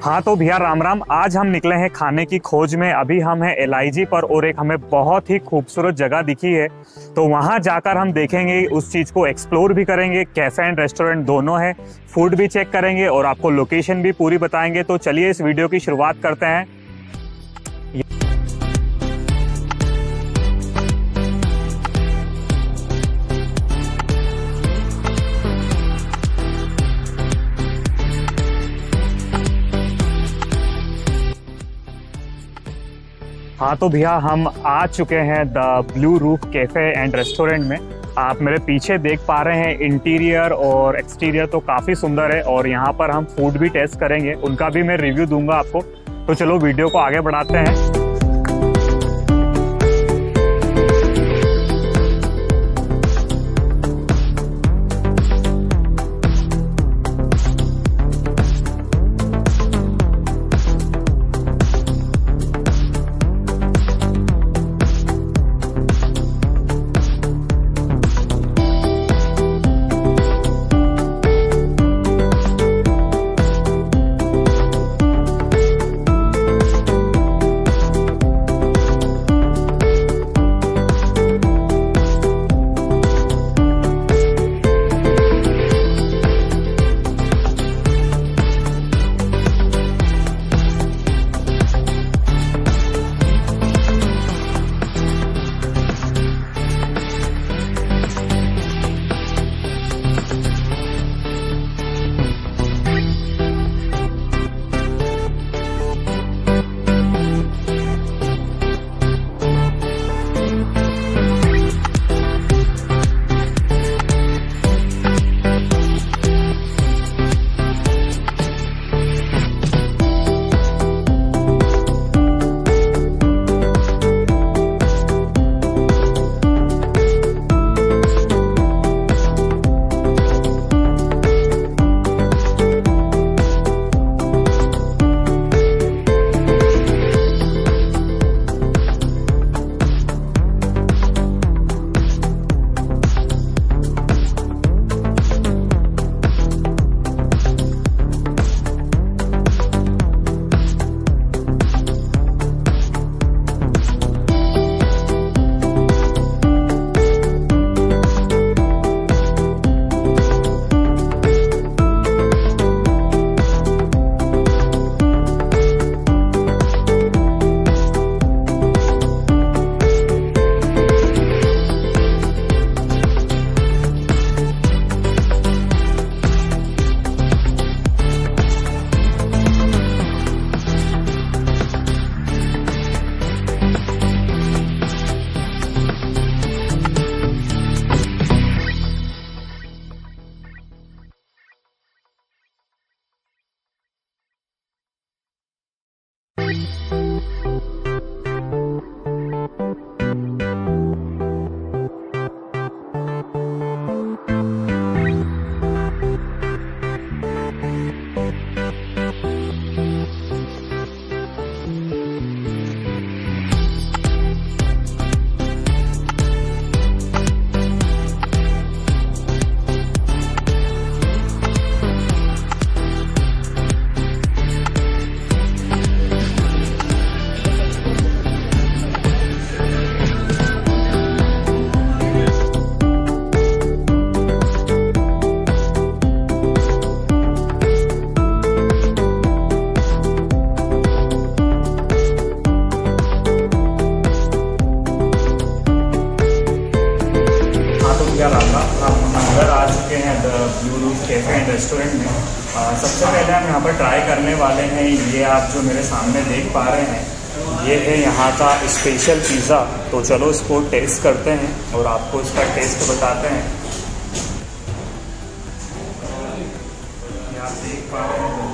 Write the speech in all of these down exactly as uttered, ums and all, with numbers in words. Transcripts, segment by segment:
हाँ तो भैया राम राम। आज हम निकले हैं खाने की खोज में। अभी हम हैं एल आई जी पर और एक हमें बहुत ही खूबसूरत जगह दिखी है, तो वहाँ जाकर हम देखेंगे, उस चीज़ को एक्सप्लोर भी करेंगे। कैफ़े एंड रेस्टोरेंट दोनों है, फूड भी चेक करेंगे और आपको लोकेशन भी पूरी बताएंगे। तो चलिए इस वीडियो की शुरुआत करते हैं। हाँ तो भैया हम आ चुके हैं the blue roof cafe and restaurant में। आप मेरे पीछे देख पा रहे हैं, इंटीरियर और एक्सटीरियर तो काफ़ी सुंदर है और यहाँ पर हम फूड भी टेस्ट करेंगे, उनका भी मैं रिव्यू दूंगा आपको। तो चलो वीडियो को आगे बढ़ाते हैं। हम अंदर आ चुके हैं the blue roof cafe and restaurant में। आ, सबसे पहले हम यहाँ पर ट्राई करने वाले हैं, ये आप जो मेरे सामने देख पा रहे हैं, ये है यहाँ का स्पेशल पिज़्ज़ा। तो चलो इसको टेस्ट करते हैं और आपको इसका टेस्ट बताते हैं। ये आप देख पा रहे हैं,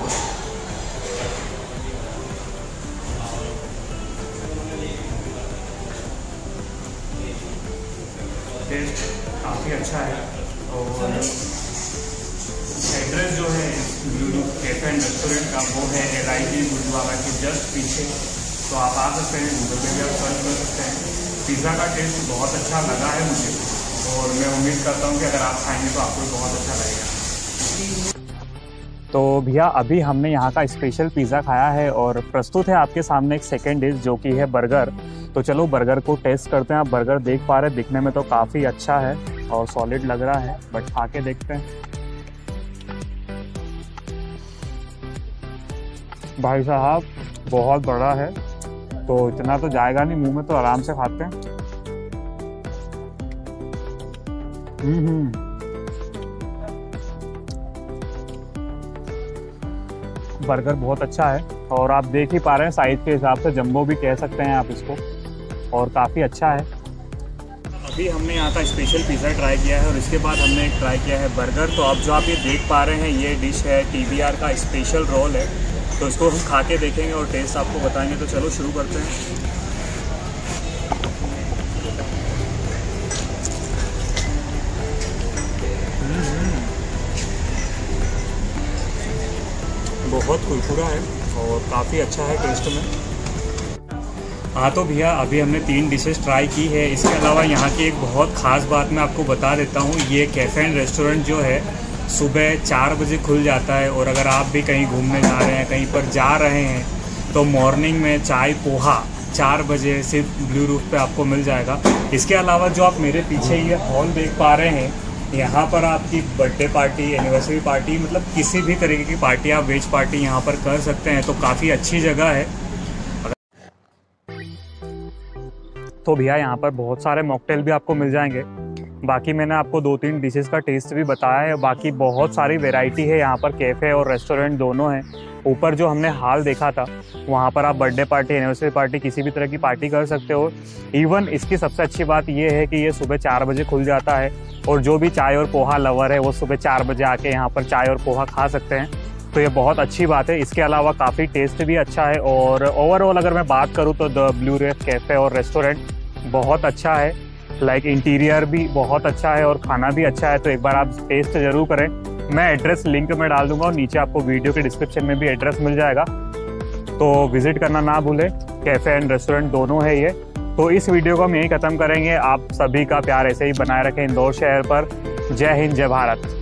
टेस्ट काफ़ी अच्छा है। और एड्रेस जो है blue roof cafe and restaurant का वो है एल आई जी गुरुद्वारा के जस्ट पीछे। तो आप आ सकते हैं, गूगल पे भी आप सर्च कर सकते हैं। पिज़्ज़ा का टेस्ट बहुत अच्छा लगा है मुझे और मैं उम्मीद करता हूँ कि अगर आप खाएंगे तो आपको बहुत अच्छा लगेगा। तो भैया अभी हमने यहाँ का स्पेशल पिज़्ज़ा खाया है और प्रस्तुत है आपके सामने एक सेकेंड डिश जो कि है बर्गर। तो चलो बर्गर को टेस्ट करते हैं। आप बर्गर देख पा रहे हैं, दिखने में तो काफ़ी अच्छा है और सॉलिड लग रहा है, बट खा के देखते हैं। भाई साहब बहुत बड़ा है, तो इतना तो जाएगा नहीं मुंह में, तो आराम से खाते हैं। हम्म बर्गर बहुत अच्छा है और आप देख ही पा रहे हैं साइज के हिसाब से जंबो भी कह सकते हैं आप इसको, और काफ़ी अच्छा है। अभी हमने यहाँ का स्पेशल पिज़्ज़ा ट्राई किया है और इसके बाद हमने ट्राई किया है बर्गर। तो अब जो आप ये देख पा रहे हैं ये डिश है टी बी आर का स्पेशल रोल है, तो इसको हम खा के देखेंगे और टेस्ट आपको बताएंगे। तो चलो शुरू करते हैं। बहुत कुरकुरा है और काफ़ी अच्छा है टेस्ट में। हाँ तो भैया अभी हमने तीन डिशेस ट्राई की है। इसके अलावा यहाँ की एक बहुत ख़ास बात मैं आपको बता देता हूँ। ये कैफ़े एंड रेस्टोरेंट जो है सुबह चार बजे खुल जाता है, और अगर आप भी कहीं घूमने जा रहे हैं, कहीं पर जा रहे हैं, तो मॉर्निंग में चाय पोहा चार बजे सिर्फ ब्लू रूफ पे आपको मिल जाएगा। इसके अलावा जो आप मेरे पीछे ये हॉल देख पा रहे हैं, यहाँ पर आपकी बर्थडे पार्टी, एनिवर्सरी पार्टी, मतलब किसी भी तरीके की पार्टी, आप वेज पार्टी यहाँ पर कर सकते हैं। तो काफ़ी अच्छी जगह है। तो भैया यहाँ पर बहुत सारे मॉकटेल भी आपको मिल जाएंगे। बाकी मैंने आपको दो तीन डिशेस का टेस्ट भी बताया है। बाकी बहुत सारी वैरायटी है यहाँ पर, कैफ़े और रेस्टोरेंट दोनों हैं। ऊपर जो हमने हाल देखा था वहाँ पर आप बर्थडे पार्टी, एनिवर्सरी पार्टी, किसी भी तरह की पार्टी कर सकते हो। इवन इसकी सबसे अच्छी बात ये है कि ये सुबह चार बजे खुल जाता है, और जो भी चाय और पोहा लवर है वो सुबह चार बजे आके यहाँ पर चाय और पोहा खा सकते हैं। तो ये बहुत अच्छी बात है। इसके अलावा काफ़ी टेस्ट भी अच्छा है, और ओवरऑल अगर मैं बात करूँ तो द ब्लू रीफ कैफ़े और रेस्टोरेंट बहुत अच्छा है। लाइक इंटीरियर भी बहुत अच्छा है और खाना भी अच्छा है। तो एक बार आप टेस्ट ज़रूर करें। मैं एड्रेस लिंक में डाल दूंगा और नीचे आपको वीडियो के डिस्क्रिप्शन में भी एड्रेस मिल जाएगा, तो विजिट करना ना भूलें। कैफ़े एंड रेस्टोरेंट दोनों है ये। तो इस वीडियो को हम यहीं ख़त्म करेंगे। आप सभी का प्यार ऐसे ही बनाए रखें इंदौर शहर पर। जय हिंद, जय भारत।